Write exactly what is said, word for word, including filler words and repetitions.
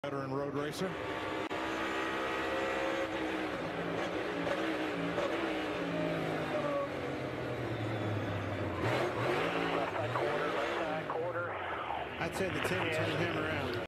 Veteran road racer. Left side quarter, left side quarter. I'd say the table turned him around.